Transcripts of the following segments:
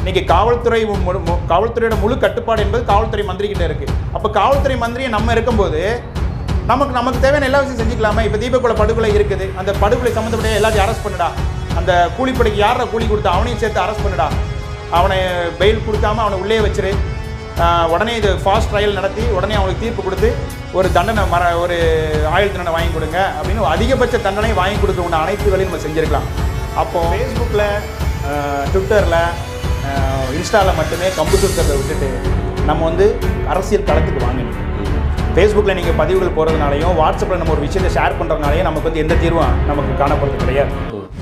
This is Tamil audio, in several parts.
இன்னைக்கு காவல்துறையோட முழு கட்டுப்பாடு என்பது காவல்துறை மந்திரி கிட்ட இருக்கு. அப்போ காவல்துறை மந்திரியை நம்ம இருக்கும்போது நமக்கு தேவையான எல்லா விஷயம் செஞ்சுக்கலாமா? இப்போ தீபக்குள்ள படுகொலை இருக்குது, அந்த படுகொலை சம்மந்தப்பட்ட எல்லாத்தையும் அரெஸ்ட் பண்ணுடா. அந்த கூலிப்படைக்கு யாரை கூலி கொடுத்தா அவனையும் சேர்த்து அரெஸ்ட் பண்ணுடா. அவனை பெயில் கொடுக்காம அவனை உள்ளே வச்சிரு. உடனே இது ஃபாஸ்ட் ட்ரையல் நடத்தி உடனே அவனுக்கு தீர்ப்பு கொடுத்து ஒரு தண்டனை ஒரு ஆயுள் தண்டனை வாங்கி கொடுங்க அப்படின்னு அதிகபட்ச தண்டனை வாங்கி கொடுக்க உள்ள அனைத்து வேலையும் நம்ம செஞ்சுருக்கலாம். அப்போது ஃபேஸ்புக்கில், ட்விட்டரில், இன்ஸ்டாவில் மட்டுமே கம்பு சுத்தத்தை விட்டுட்டு நம்ம வந்து அரசியல் களத்துக்கு வாங்கணும். ஃபேஸ்புக்கில் நீங்கள் பதிவுகள் போகிறதுனாலையும் வாட்ஸ்அப்பில் நம்ம ஒரு விஷயத்தை ஷேர் பண்ணுறதுனாலையும் நமக்கு வந்து எந்த தீர்வும் நமக்கு காணப்படுறது கிடையாது.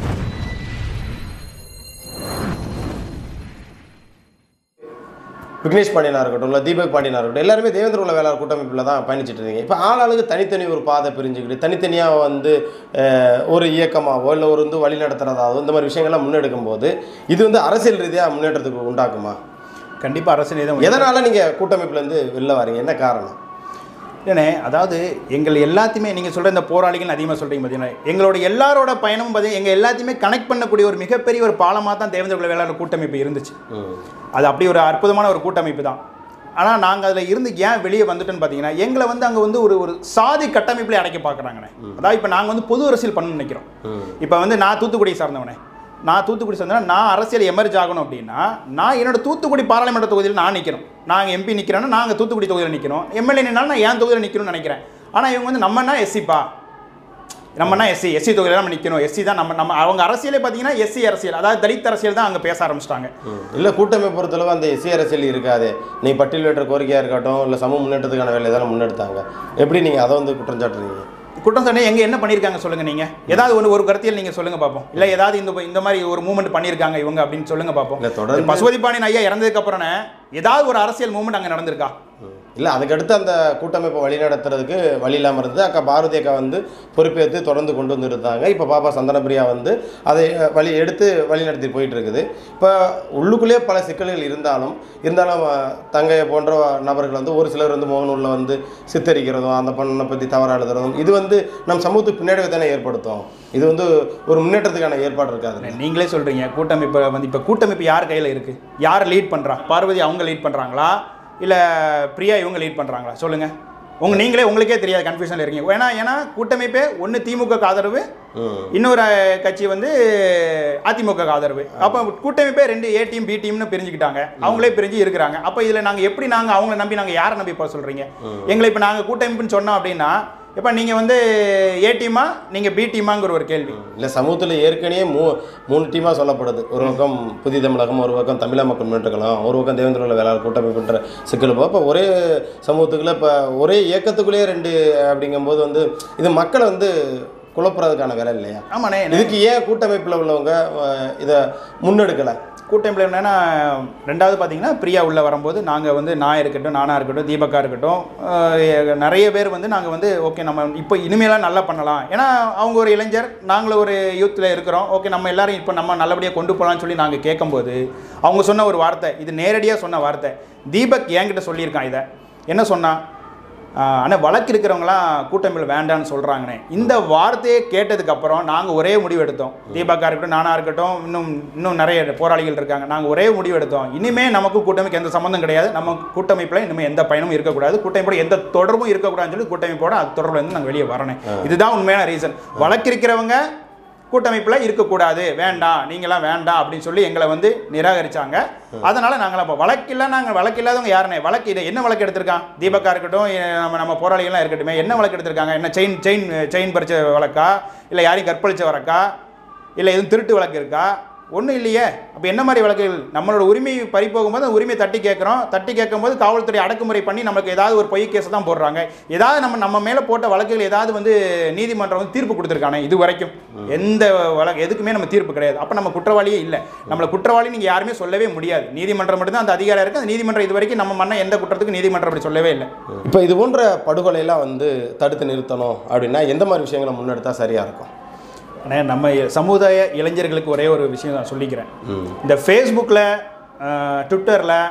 விக்னேஷ் பாண்டியனாக இருக்கட்டும், இல்லை தீபக் பாண்டியனாக இருக்கட்டும், எல்லாருமே தேவேந்திர குல வேளாளர் கூட்டமைப்பில் தான் பயணிச்சுட்டு இருக்கீங்க. இப்போ ஆளாளுக்கு தனித்தனி ஒரு பாதை பிரிஞ்சுக்கிட்டு தனித்தனியாக வந்து ஒரு இயக்கமாகவோ இல்லை ஒரு வந்து வழி நடத்துகிறதாவோ இந்த மாதிரி விஷயங்கள்லாம் முன்னெடுக்கும் போது இது வந்து அரசியல் ரீதியாக முன்னேற்றத்துக்கு உண்டாக்குமா? கண்டிப்பாக அரசியல் ரீதியாக. எதனால் நீங்கள் கூட்டமைப்புலேருந்து வெளில வரீங்க, என்ன காரணம்? ஏன்னே, அதாவது எங்கள் எல்லாத்தையுமே நீங்கள் சொல்கிற இந்த போராளிகள் அதிகமாக சொல்கிறீங்க பார்த்தீங்கன்னா, எங்களோட எல்லாரோட பயணமும் பார்த்தீங்கன்னா எங்கள் எல்லாத்தையுமே கனெக்ட் பண்ணக்கூடிய ஒரு மிகப்பெரிய ஒரு பாலமாக தான் தேவேந்திர குல வேளாளர் கூட்டமைப்பு இருந்துச்சு. அது அப்படி ஒரு அற்புதமான ஒரு கூட்டமைப்பு தான். ஆனால் நாங்கள் அதில் இருந்து ஏன் வெளியே வந்துட்டோன்னு பார்த்தீங்கன்னா, எங்களை வந்து அங்கே வந்து ஒரு சாதி கட்டமைப்பில் அடைக்க பார்க்குறாங்கண்ணே. அதாவது இப்போ நாங்கள் வந்து பொது அரசியல் பண்ணணும்னு நினைக்கிறோம். இப்போ வந்து நான் தூத்துக்குடி சார்ந்தவனே, நான் அரசியல் எமர்ஜ் ஆகணும் அப்படின்னா நான் என்னோட தூத்துக்குடி பாராளுமன்ற தொகுதியில் நான் நிற்கிறோம். நாங்கள் எம்பி நிற்கிறோன்னா நாங்கள் தூத்துக்குடி தொகுதியில் நிற்கிறோம். எம்எல்ஏ நின்னாலும் நான் என் தொகுதியில் நிற்கணும்னு நினைக்கிறேன். ஆனால் இவங்க வந்து நம்மனா எஸ்சிப்பா, நம்மனா எஸ்சி தொகுதியில் நம்ம நிற்கணும், எஸ்சி தான் நம்ம அவங்க அரசியலே பார்த்தீங்கன்னா எஸ்சி அரசியல், அதாவது தலித் அரசியல் தான் அங்கே பேச ஆரம்பிச்சிட்டாங்க. இல்லை, கூட்டமைப்பு பொறுத்தளவு அந்த எஸ்சி அரசியல் இருக்காது. நீ பட்டியலிட்ட கோரிக்கையாக இருக்கட்டும், இல்லை சமூக முன்னேற்றத்துக்கான வேலை எதாவது முன்னெடுத்தாங்க. எப்படி நீங்கள் அதை வந்து குற்றம் சாட்டுறீங்க? குற்றம் சொன்னே எங்கே என்ன பண்ணியிருக்காங்க சொல்லுங்கள். நீங்கள் ஏதாவது ஒரு கருத்தியல் நீங்கள் சொல்லுங்கள் பார்ப்போம். இல்லை ஏதாவது இந்த மாதிரி ஒரு மூவ்மெண்ட் பண்ணியிருக்காங்க இவங்க அப்படின்னு சொல்லுங்கள் பார்ப்போம். தொடர்ந்து பசுபதி பாண்டியன் ஐயா இறந்ததுக்கப்புறம் ஏதாவது ஒரு அரசியல் மூவ்மெண்ட் அங்கே நடந்திருக்கா? இல்லை, அதுக்கடுத்து அந்த கூட்டமைப்பை வழி நடத்துறதுக்கு வழி இல்லாமல் இருந்தது. அக்கா பாரதி அக்கா வந்து பொறுப்பேற்று தொடர்ந்து கொண்டு வந்து இருந்தாங்க. இப்போ பாப்பா சந்தனப்பிரியா வந்து அதை வழி நடத்தி போயிட்டு இருக்குது. இப்போ உள்ளுக்குள்ளேயே பல சிக்கல்கள் இருந்தாலும் தங்கையை போன்ற நபர்கள் வந்து ஒரு சிலர் வந்து முகநூலில் வந்து சித்தரிக்கிறதும் அந்த பொண்ணை பற்றி தவறாக எழுதுறதும் இது வந்து நம் சமூகத்துக்கு பின்னாடி தானே ஏற்படுத்தும். இது வந்து ஒரு முன்னேற்றத்துக்கான ஏற்பாடு இருக்காது. நீங்களே சொல்கிறீங்க கூட்டமைப்பு வந்து இப்போ கூட்டமைப்பு யார் கையில் இருக்குது? யார் லீட் பண்ணுறா? பார்வதி அவங்க லீட் பண்ணுறாங்களா இல்லை பிரியா இவங்க லீட் பண்ணுறாங்களா? சொல்லுங்கள். உங்களுக்கே தெரியாது, கன்ஃபியூஷனில் இருக்கீங்க. ஏன்னா கூட்டமைப்பே ஒன்று திமுக ஆதரவு, இன்னொரு கட்சி வந்து அதிமுக ஆதரவு. அப்போ கூட்டமைப்பே 2 ஏ டீம் பி டீம்னு பிரிஞ்சுக்கிட்டாங்க. அவங்களே பிரிஞ்சு இருக்கிறாங்க. அப்போ இதில் நாங்கள் அவங்கள நம்பி நாங்கள் யாரை நம்பி போக சொல்கிறீங்க? எங்களை இப்போ நாங்கள் கூட்டமைப்புன்னு சொன்னோம் அப்படின்னா இப்போ நீங்கள் வந்து ஏ டீமா நீங்கள் பி டீமாங்கிற ஒரு கேள்வி. இல்லை, சமூகத்தில் ஏற்கனவே 3 டீமாக சொல்லப்படுது. ஒரு பக்கம் புதிய தமிழகம், ஒரு பக்கம் தமிழக மக்கள் முன்னேற்ற கழகம், ஒரு பக்கம் தேவேந்திர குல வேளாளர் கூட்டமைப்புன்ற சிக்கல். இப்போ ஒரே சமூகத்துக்குள்ளே இப்போ ஒரே இயக்கத்துக்குள்ளேயே 2 அப்படிங்கும்போது வந்து இது மக்களை வந்து குழப்புறதுக்கான வேலை இல்லையா? ஆமாண்ணே. இதுக்கு ஏன் கூட்டமைப்பில் உள்ளவங்க இதை முன்னெடுக்கலை? கூட்டமைப்பில் என்னென்னா, ரெண்டாவது பார்த்தீங்கன்னா பிரியா உள்ளே வரும்போது நாங்கள் வந்து நானாக இருக்கட்டும் தீபக்கா இருக்கட்டும் நிறைய பேர் வந்து நாங்கள் வந்து ஓகே நம்ம இப்போ இனிமேலாம் நல்லா பண்ணலாம். ஏன்னா அவங்க ஒரு இளைஞர், நாங்களும் ஒரு யூத்தில் இருக்கிறோம். ஓகே நம்ம எல்லோரும் இப்போ நம்ம நல்லபடியாக கொண்டு போகலான்னு சொல்லி நாங்கள் கேட்கும்போது அவங்க சொன்ன ஒரு வார்த்தை, இது நேரடியாக சொன்ன வார்த்தை. தீபக் என்கிட்ட சொல்லியிருக்கான். இதை என்ன சொன்னான்? ஆனால் வழக்கு இருக்கிறவங்களாம் கூட்டமைப்பில் வேண்டான்னு சொல்கிறாங்கண்ணே. இந்த வார்த்தையை கேட்டதுக்கப்புறம் நாங்கள் ஒரே முடிவு எடுத்தோம். தீபக்கா இருக்கட்டும், நானாக இருக்கட்டும், இன்னும் நிறைய போராளிகள் இருக்காங்க. நாங்கள் ஒரே முடிவு எடுத்தோம். இனிமேல் நமக்கு கூட்டமைப்பு எந்த சம்மந்தம் கிடையாது. நம்ம கூட்டமைப்பில் இனிமேல் எந்த பயணமும் இருக்கக்கூடாது, கூட்டமைப்போட எந்த தொடர்பும் இருக்கக்கூடாதுன்னு சொல்லி கூட்டமைப்போட அது தொடர்புலேருந்து நாங்கள் வெளியே வரணும். இதுதான் உண்மையான ரீசன். வழக்கு இருக்கிறவங்க கூட்டமைப்பில் இருக்கக்கூடாது, வேண்டாம், நீங்களாம் வேண்டாம் அப்படின்னு சொல்லி எங்களை வந்து நிராகரித்தாங்க. அதனால் நாங்கள் அப்போ வழக்கு இல்லாதவங்க யாருனே? என்ன வழக்கு எடுத்திருக்கான்? தீபக்கா இருக்கட்டும், நம்ம போராளிகள்லாம் இருக்கட்டுமே, என்ன வழக்கு எடுத்திருக்காங்க? என்ன செயின் பறிச்ச வழக்கா, இல்லை யாரையும் கற்பழிச்ச வழக்கா, இல்லை எதுவும் திருட்டு வழக்கு இருக்கா? ஒன்றும் இல்லையே. அப்போ என்ன மாதிரி வழக்குகள்? நம்மளோட உரிமை பறி போகும்போது அந்த உரிமையை தட்டி கேட்கும்போது காவல்துறை அடக்குமுறை பண்ணி நமக்கு ஏதாவது ஒரு பொய் கேஸை தான் போடுறாங்க. ஏதாவது நம்ம மேலே போட்ட வழக்குகள் ஏதாவது வந்து நீதிமன்றம் வந்து தீர்ப்பு கொடுத்துருக்கானே? இது வரைக்கும் எந்த வழக்கு எதுக்குமே நம்ம தீர்ப்பு கிடையாது. அப்போ நம்ம குற்றவாளியே இல்லை. நம்மளை குற்றவாளி நீங்கள் யாருமே சொல்லவே முடியாது. நீதிமன்றம் மட்டும்தான் அந்த அதிகாரம் இருக்குது. அந்த நீதிமன்றம் இது வரைக்கும் நம்ம மண்ணை எந்த குற்றத்துக்கு நீதிமன்றம் அப்படி சொல்லவே இல்லை. இப்போ இது போன்ற படுகொலையெல்லாம் வந்து தடுத்து நிறுத்தணும் அப்படின்னா எந்த மாதிரி விஷயங்களை முன்னெடுத்தால் சரியாக இருக்கும்? ஆனால் நம்ம சமுதாய இளைஞர்களுக்கு ஒரே ஒரு விஷயம் நான் சொல்லிக்கிறேன். இந்த ஃபேஸ்புக்கில், ட்விட்டரில்,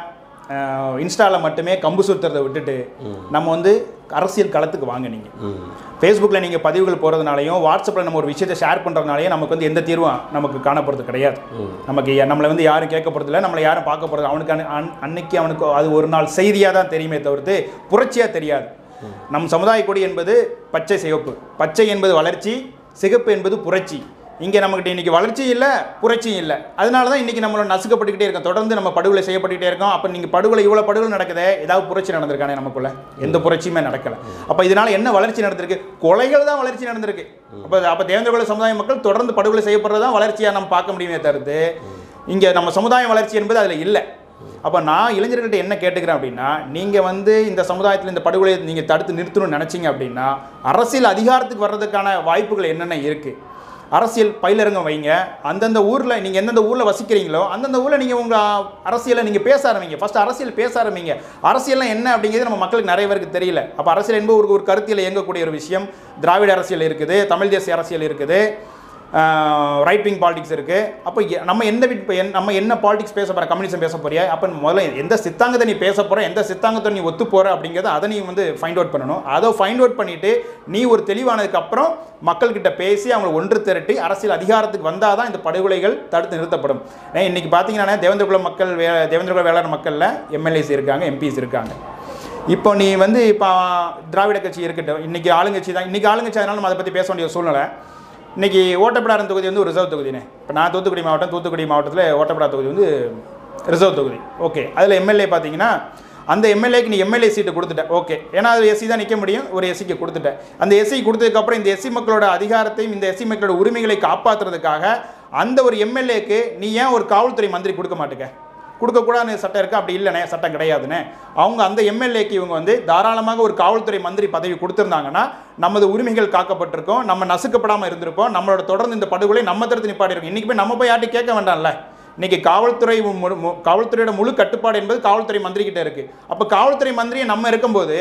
இன்ஸ்டாவில் மட்டுமே கம்பு சுற்றுறதை விட்டுட்டு நம்ம வந்து அரசியல் களத்துக்கு வாங்க. நீங்கள் ஃபேஸ்புக்கில் நீங்கள் பதிவுகள் போகிறதுனாலையும் வாட்ஸ்அப்பில் நம்ம ஒரு விஷயத்தை ஷேர் பண்ணுறதுனாலையும் நமக்கு வந்து எந்த தீர்வும் நமக்கு காணப்படுறது கிடையாது. நமக்கு நம்மளை வந்து யாரும் கேட்க போகிறதில்ல, நம்மளை யாரும் பார்க்க போகிறது. அவனுக்கு அன்னைக்கு அவனுக்கு அது ஒரு நாள் செய்தியாக தான் தெரியுமே தவிர்த்து புரட்சியாக தெரியாது. நம் சமுதாய கொடி என்பது பச்சை சிவப்பு, பச்சை என்பது வளர்ச்சி, சிகப்பு என்பது புரட்சி. இங்கே நம்மகிட்ட இன்றைக்கி வளர்ச்சி இல்லை, புரட்சியும் இல்லை. அதனால தான் இன்றைக்கி நம்மளை நசுக்கப்பட்டுக்கிட்டே இருக்கோம், தொடர்ந்து நம்ம படுகொலை செய்யப்பட்டுக்கிட்டே இருக்கோம். அப்போ நீங்கள் படுகொலை இவ்வளோ படுகொலை நடக்குதே, ஏதாவது புரட்சி நடந்திருக்கானே நமக்குள்ள? எந்த புரட்சியுமே நடக்கலை. அப்போ இதனால் என்ன வளர்ச்சி நடந்திருக்கு? கொலைகள் தான் வளர்ச்சி நடந்திருக்கு. அப்போ தேவேந்திரகுல சமுதாய மக்கள் தொடர்ந்து படுகொலை செய்யப்படுறது தான் வளர்ச்சியாக நம்ம பார்க்க முடியுமே தவிர்த்து இங்கே நம்ம சமுதாய வளர்ச்சி என்பது அதில் இல்லை. அப்போ நான் இளைஞர்கள்ட்ட என்ன கேட்டுக்கிறேன் அப்படின்னா, நீங்கள் வந்து இந்த சமுதாயத்தில் இந்த படுகொலையை நீங்கள் தடுத்து நிறுத்தணும்னு நினச்சிங்க அப்படின்னா அரசியல் அதிகாரத்துக்கு வர்றதுக்கான வாய்ப்புகள் என்னென்ன இருக்குது? அரசியல் பயிலரங்கம் வைங்க. அந்தந்த ஊரில் நீங்கள் எந்தெந்த ஊரில் வசிக்கிறீங்களோ அந்தந்த ஊரில் நீங்கள் உங்கள் அரசியலை நீங்கள் பேச ஆரம்பிங்க. ஃபஸ்ட்டு அரசியல் பேச ஆரம்பிங்க. அரசியல்லாம் என்ன அப்படிங்கிறது நம்ம மக்களுக்கு நிறைய பேருக்கு தெரியல. அப்போ அரசியல் என்பது ஒரு கருத்தியில் இயங்கக்கூடிய ஒரு விஷயம். திராவிட அரசியல் இருக்குது, தமிழ் தேசிய அரசியல் இருக்குது, ரைட் விங் பாலிடிக்ஸ் இருக்குது. அப்போ நம்ம என்ன பாலிடிக்ஸ் பேச போகிற? கம்யூனிசம் பேச போறியா? அப்போ முதல்ல எந்த சித்தாங்கத்தை நீ பேச போகிற, எந்த சித்தாங்கத்தை நீ ஒத்து போகிற அப்படிங்கிறத அதை நீ வந்து ஃபைண்ட் அவுட் பண்ணணும். அதை ஃபைண்ட் அவுட் பண்ணிவிட்டு நீ ஒரு தெளிவானதுக்கப்புறம் மக்கள்கிட்ட பேசி அவங்களை ஒன்று திரட்டி அரசியல் அதிகாரத்துக்கு வந்தால் தான் இந்த படுகொலைகள் தடுத்து நிறுத்தப்படும். இன்றைக்கி பார்த்தீங்கன்னா தேவேந்திரகுல மக்கள் தேவேந்திரகுல வேளாண் மக்களில் எம்எல்ஏஸ் இருக்காங்க, எம்பிஸ் இருக்காங்க. இப்போ நீ வந்து இப்போ திராவிட கட்சி இருக்கட்டும், இன்றைக்கி ஆளுங்கட்சி தான். இன்றைக்கி ஆளுங்கட்சி, அதனால நம்ம அதை பற்றி பேச வேண்டிய சூழ்நிலை. இன்றைக்கி ஓட்டப்பிடாரம் தொகுதி வந்து ஒரு ரிசர்வ் தொகுதினே. இப்போ நான் தூத்துக்குடி மாவட்டத்தில் ஓட்டப்பிடார தொகுதி வந்து ரிசர்வ் தொகுதி. ஓகே, அதில் எம்எல்ஏ பார்த்தீங்கன்னா அந்த எம்எல்ஏக்கு நீ எம்எல்ஏ சீட்டு கொடுத்துட்ட. ஓகே, ஏன்னா அது எஸ்சி தான் நிற்க முடியும், ஒரு எஸ்சிக்கு கொடுத்துட்டேன். அந்த எஸ்சி கொடுத்ததுக்கப்புறம் இந்த எஸ்சி மக்களோட அதிகாரத்தையும் இந்த எஸ்சி மக்களோட உரிமைகளை காப்பாற்றுறதுக்காக அந்த ஒரு எம்எல்ஏக்கு நீ ஏன் ஒரு காவல்துறை மந்திரி கொடுக்க மாட்டேங்க? கொடுக்கக்கூடாதுன்னு சட்டம் இருக்குது. அப்படி இல்லைண்ணே, சட்டம் கிடையாதுண்ணே. அவங்க அந்த எம்எல்ஏக்கு இவங்க வந்து தாராளமாக ஒரு காவல்துறை மந்திரி பதவி கொடுத்துருந்தாங்கன்னா நமது உரிமைகள் காக்கப்பட்டிருக்கோம், நம்ம நசுக்கப்படாமல் இருந்திருப்போம், நம்மளோட தொடர்ந்து இந்த படுகொலை நம்ம தடுத்து நிப்பாடி இருக்கும். இன்றைக்கி போய் நம்ம போய் யார்ட்டு கேட்க வேண்டாம்ல. இன்றைக்கி காவல்துறையோட முழு கட்டுப்பாடு என்பது காவல்துறை மந்திரி கிட்டே இருக்குது. அப்போ காவல்துறை மந்திரியை நம்ம இருக்கும்போது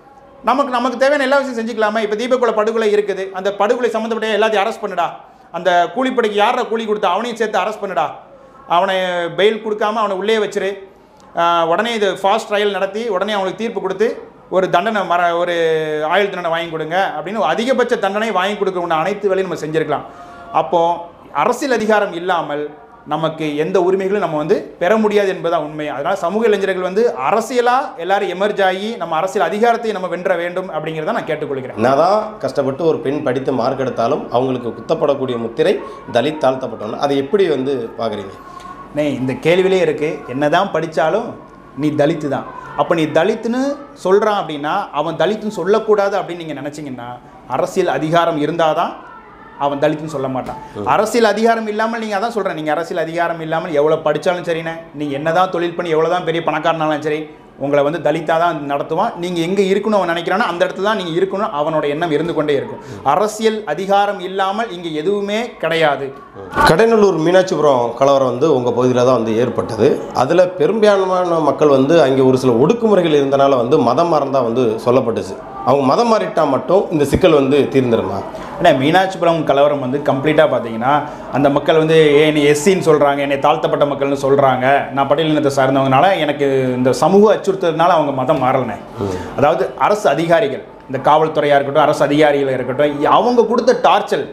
நமக்கு தேவையான எல்லா விஷயம் செஞ்சுக்கலாமா? இப்போ தீபக்குள்ள படுகொலை இருக்குது, அந்த படுகொலை சம்மந்தப்பட்ட எல்லாத்தையும் அரெஸ்ட் பண்ணுடா. அந்த கூலிப்படைக்கு யாரை கூலி கொடுத்தா அவனையும் சேர்த்து அரெஸ்ட் பண்ணுடா. அவனை பெயில் கொடுக்காம அவனை உள்ளே வச்சிரு. உடனே இது ஃபாஸ்ட் ட்ரையல் நடத்தி உடனே அவனுக்கு தீர்ப்பு கொடுத்து ஒரு தண்டனை ஒரு ஆயுள் தண்டனை வாங்கி கொடுங்க அப்படின்னு அதிகபட்ச தண்டனை வாங்கி கொடுக்க அனைத்து வேலையும் நம்ம செஞ்சுருக்கலாம். அப்போது அரசியல் அதிகாரம் இல்லாமல் நமக்கு எந்த உரிமைகளும் நம்ம வந்து பெற முடியாது என்பதுதான் உண்மை. அதனால் சமூக இளைஞர்கள் வந்து அரசியலாக எல்லாரும் எமர்ஜ் ஆகி நம்ம அரசியல் அதிகாரத்தை நம்ம வென்ற வேண்டும் அப்படிங்கிறத நான் கேட்டுக்கொள்கிறேன். என்னதான் கஷ்டப்பட்டு ஒரு பெண் படித்து மார்க் எடுத்தாலும் அவங்களுக்கு குத்தப்படக்கூடிய முத்திரை தலித் தாழ்த்தப்பட்டவங்க. அதை எப்படி வந்து பார்க்குறீங்க? இந்த கேள்வியிலே இருக்குது, என்னதான் படித்தாலும் நீ தலித்து தான். அப்போ நீ தலித்துன்னு சொல்கிறான் அப்படின்னா அவன் தலித்துன்னு சொல்லக்கூடாது அப்படின்னு நீங்கள் நினச்சிங்கன்னா அரசியல் அதிகாரம் இருந்தால் தான் அவன் தலித்துன்னு சொல்ல மாட்டான். அரசியல் அதிகாரம் இல்லாமல் நீங்கள் அதான் சொல்கிறேன், நீங்கள் அரசியல் அதிகாரம் இல்லாமல் எவ்வளோ படித்தாலும் சரிண்ணே, நீங்கள் என்ன தான் தொழில் பண்ணி எவ்வளோ தான் பெரிய பணக்காரனாலும் சரி, உங்களை வந்து தலித்தாக தான் நடத்துவான். நீங்கள் எங்கே இருக்கணும் அவன் நினைக்கிறானோ அந்த இடத்துல தான் நீங்கள் இருக்கணும், அவனோட எண்ணம் இருந்து கொண்டே இருக்கும். அரசியல் அதிகாரம் இல்லாமல் இங்கே எதுவுமே கிடையாது. கடைநல்லூர் மீனாட்சிபுரம் கலவரம் வந்து உங்கள் பகுதியில் தான் வந்து ஏற்பட்டது. அதில் பெரும்பான்மையான மக்கள் வந்து அங்கே ஒரு சில ஒடுக்குமுறைகள் இருந்தனால வந்து மதம் மாறந்தான் வந்து சொல்லப்பட்டுச்சு. அவங்க மதம் மாறிட்டா மட்டும் இந்த சிக்கல் வந்து தீர்ந்துருமா? ஏன்னா மீனாட்சிபுரம் கலவரம் வந்து கம்ப்ளீட்டாக பார்த்தீங்கன்னா அந்த மக்கள் வந்து என்னை எஸ்சின்னு சொல்கிறாங்க, என்னை தாழ்த்தப்பட்ட மக்கள்னு சொல்கிறாங்க, நான் பட்டியலினத்தை சார்ந்தவங்கனால எனக்கு இந்த சமூக அச்சுறுத்ததுனால அவங்க மதம் மாறலை. அதாவது அரசு அதிகாரிகள், இந்த காவல்துறையாக இருக்கட்டும், அரசு அதிகாரிகள் இருக்கட்டும், அவங்க கொடுத்த டார்ச்சல்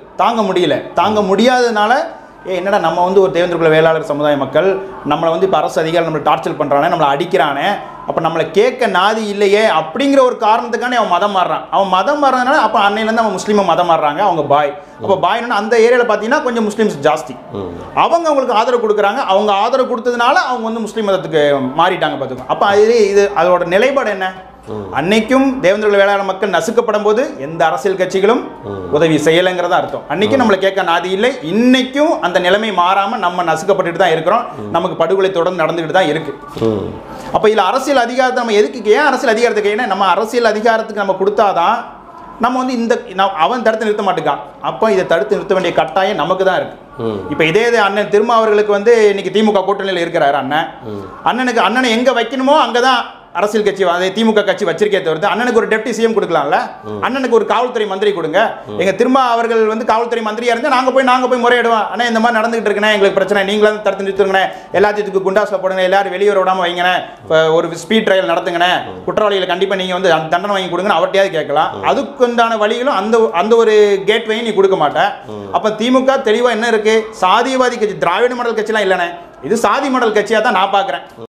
தாங்க முடியாததுனால என்னடா நம்ம வந்து ஒரு தேவேந்திரகுல வேளாளர் சமுதாய மக்கள் நம்மளை வந்து இப்போ அரசு அதிகாரி நம்மளை டார்ச்சல் பண்ணுறானே, நம்மளை அடிக்கிறானே, அப்போ நம்மளை கேட்க நாதி இல்லையே அப்படிங்கிற ஒரு காரணத்துக்கானே அவன் மதம் மாறுறான். அவன் மதம் மாறுறதுனால அப்போ அன்னையிலேருந்து அவன் முஸ்லீமை மதம் மாறுறாங்க. அவங்க பாய். அப்போ பாய்னா அந்த ஏரியாவில் பார்த்தீங்கன்னா கொஞ்சம் முஸ்லீம்ஸ் ஜாஸ்தி. அவங்களுக்கு ஆதரவு கொடுக்குறாங்க. அவங்க ஆதரவு கொடுத்ததுனால அவங்க வந்து முஸ்லீம் மதத்துக்கு மாறிட்டாங்க பார்த்துக்கோங்க. அப்போ இது அதோட நிலைப்பாடு என்ன? அன்னைக்கும் தேவேந்திரகுல வேளாளர் மக்கள் நசுக்கப்படும் போது எந்த அரசியல் கட்சிகளும் உதவி செய்யலைங்கிறதா அர்த்தம். அன்னைக்கும் நம்மளை கேட்க நாதி இல்லை. இன்னைக்கும் அந்த நிலைமை மாறாம நம்ம நசுக்கப்பட்டு தான் இருக்கிறோம். நமக்கு படுகொலை தொடர்ந்து நடந்துகிட்டு தான் இருக்கு. அப்ப இதுல அரசியல் அதிகாரத்தை நம்ம எதுக்கு, ஏன் அரசியல் அதிகாரத்துக்கு, ஏன்னா நம்ம அரசியல் அதிகாரத்துக்கு நம்ம கொடுத்தாதான் நம்ம வந்து அவன் தடுத்து நிறுத்த மாட்டேங்கான். அப்போ இதை தடுத்து நிறுத்த வேண்டிய கட்டாயம் நமக்கு தான் இருக்கு. இப்போ இதே அண்ணன் அவர்களுக்கு வந்து இன்னைக்கு திமுக கூட்டணியில் இருக்கிறாரு. அண்ணனுக்கு அண்ணனை எங்க வைக்கணுமோ அங்கதான் அரசியல் கட்சி அதே திமுக கட்சி வச்சிருக்கே தவிர்த்து அண்ணனுக்கு ஒரு டெப்டி சிஎம் கொடுக்கலாம்ல, அண்ணனுக்கு ஒரு காவல்துறை மந்திரி கொடுங்க. எங்க திரும்ப அவர்கள் வந்து காவல்துறை மந்திரியா இருந்தா நாங்க போய் முறையிடுவோம். அண்ணா இந்த மாதிரி நடந்துகிட்டு இருக்கேன், எங்களுக்கு பிரச்சனை, நீங்களும் தடுத்து நிறுத்துங்க, எல்லாத்துக்கு குண்டாஸ்ல போடுங்க, எல்லாரும் வெளியூர் விடாம வைங்க, ஒரு ஸ்பீட் ட்ரையல் நடத்துங்க, குற்றவாளிகளை கண்டிப்பா நீங்க வந்து தண்டனை வாங்கி கொடுங்க அவர்கிட்டயாவது கேட்கலாம். அதுக்கு உண்டான வழிகளும் அந்த ஒரு கேட்வையும் நீ கொடுக்க மாட்டேன். அப்ப திமுக தெளிவா என்ன இருக்கு, சாதியவாதி கட்சி, திராவிட மாடல் கட்சிலாம் இல்லைண்ணே, இது சாதி மாடல் கட்சியா தான் நான் பாக்குறேன்.